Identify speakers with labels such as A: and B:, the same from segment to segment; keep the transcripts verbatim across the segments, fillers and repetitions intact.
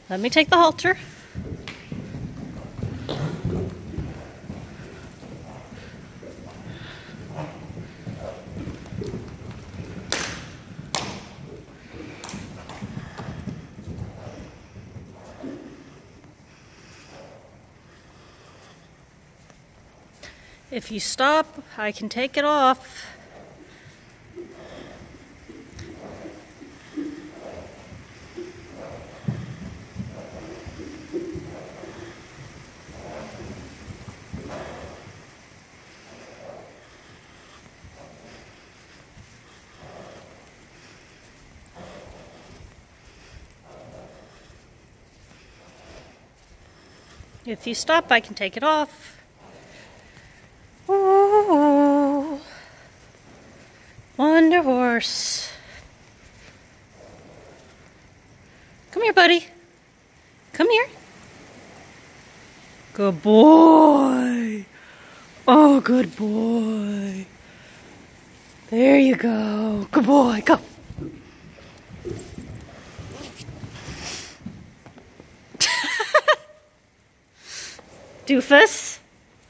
A: Let me take the halter. If you stop, I can take it off. If you stop, I can take it off. Ooh, Wonder Horse. Come here, buddy. Come here. Good boy. Oh, good boy. There you go. Good boy. Go. Doofus.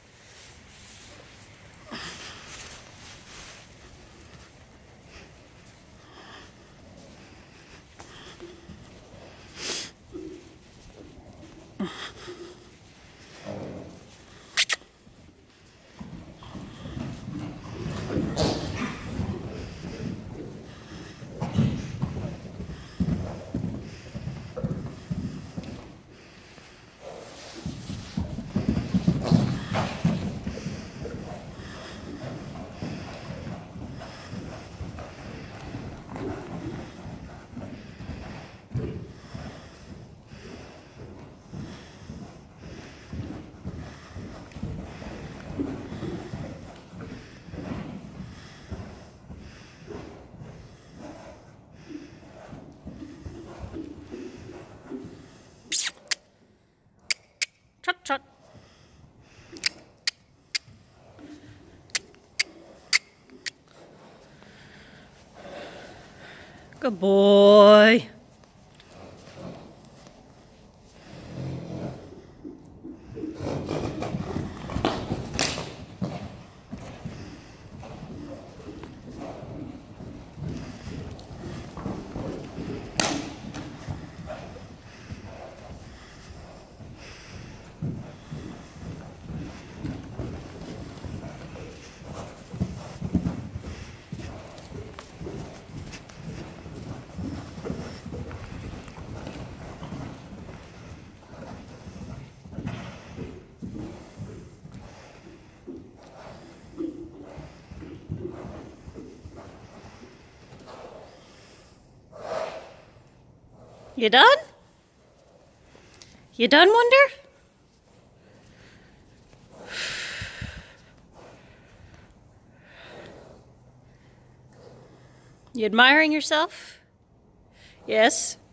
A: Trot, trot. Good boy. You done? You done, Wonder? You admiring yourself? Yes?